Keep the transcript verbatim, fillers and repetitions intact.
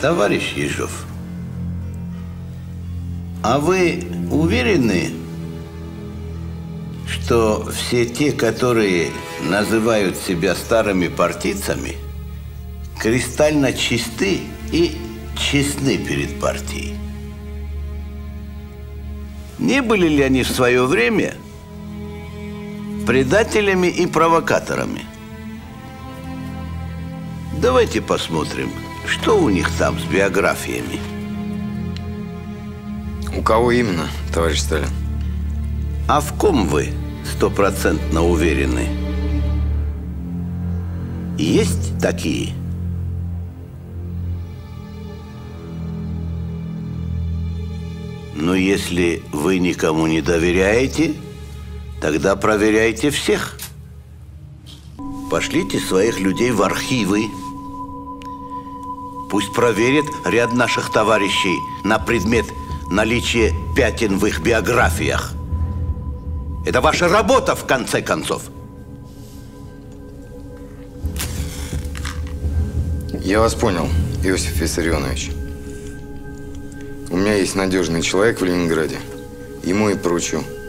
Товарищ Ежов, а вы уверены, что все те, которые называют себя старыми партийцами, кристально чисты и честны перед партией? Не были ли они в свое время предателями и провокаторами? Давайте посмотрим, что у них там с биографиями. У кого именно, товарищ Сталин? А в ком вы стопроцентно уверены? Есть такие? Но если вы никому не доверяете, тогда проверяйте всех. Пошлите своих людей в архивы. Пусть проверят ряд наших товарищей на предмет наличия пятен в их биографиях. Это ваша работа, в конце концов. Я вас понял, Иосиф Виссарионович. У меня есть надежный человек в Ленинграде. Ему и поручу.